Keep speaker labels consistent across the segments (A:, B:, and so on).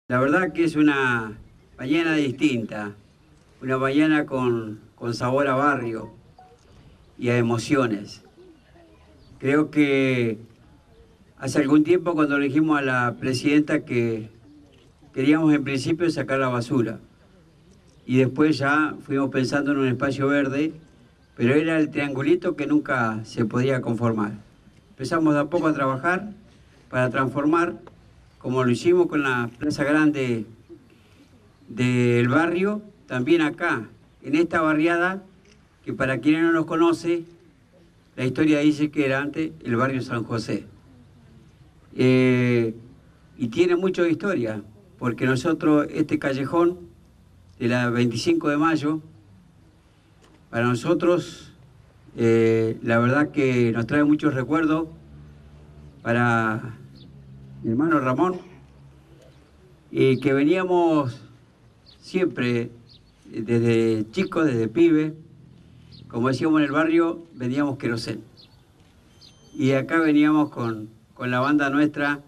A: La verdad que es una mañana distinta, una mañana con sabor a barrio y a emociones. Creo que hace algún tiempo cuando le dijimos a la presidenta que queríamos en principio sacar la basura y después ya fuimos pensando en un espacio verde, pero era el triangulito que nunca se podía conformar. Empezamos de a poco a trabajar para transformar, como lo hicimos con la Plaza Grande del barrio, también acá, en esta barriada, que para quienes no nos conoce, la historia dice que era antes el barrio San José. Y tiene mucho de historia, porque nosotros, este callejón de la 25 de mayo, para nosotros, la verdad que nos trae muchos recuerdos para mi hermano Ramón, que veníamos siempre, desde chicos, desde pibe, como decíamos en el barrio, vendíamos querosén. Y acá veníamos con la banda nuestra,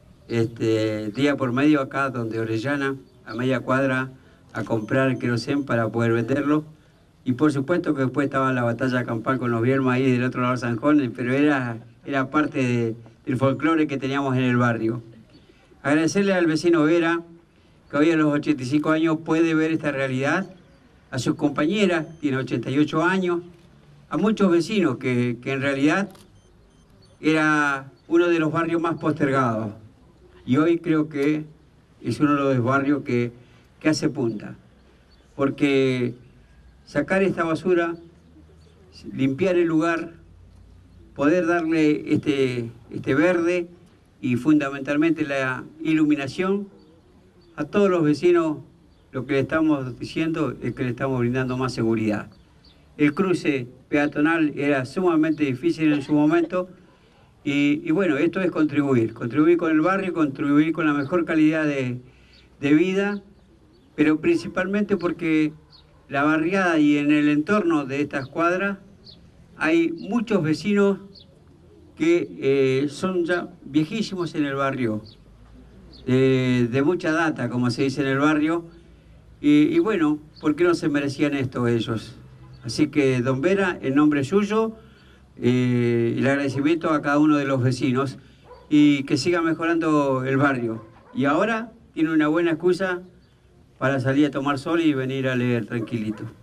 A: día por medio acá donde Orellana, a media cuadra, a comprar querosén para poder venderlo. Y por supuesto que después estaba la batalla campal con los Bielma ahí del otro lado de San Juan, pero era parte del folclore que teníamos en el barrio. Agradecerle al vecino Vera, que hoy a los 85 años puede ver esta realidad, a sus compañeras, tiene 88 años, a muchos vecinos que en realidad era uno de los barrios más postergados. Y hoy creo que es uno de los barrios que hace punta. Porque sacar esta basura, limpiar el lugar, poder darle este verde y fundamentalmente la iluminación, a todos los vecinos lo que le estamos diciendo es que le estamos brindando más seguridad. El cruce peatonal era sumamente difícil en su momento y bueno, esto es contribuir con el barrio, contribuir con la mejor calidad de vida, pero principalmente porque la barriada y en el entorno de estas cuadras hay muchos vecinos que son ya viejísimos en el barrio, de mucha data, como se dice en el barrio, y bueno, ¿por qué no se merecían esto ellos? Así que, don Vera, en nombre suyo, el agradecimiento a cada uno de los vecinos y que siga mejorando el barrio. Y ahora tiene una buena excusa para salir a tomar sol y venir a leer tranquilito.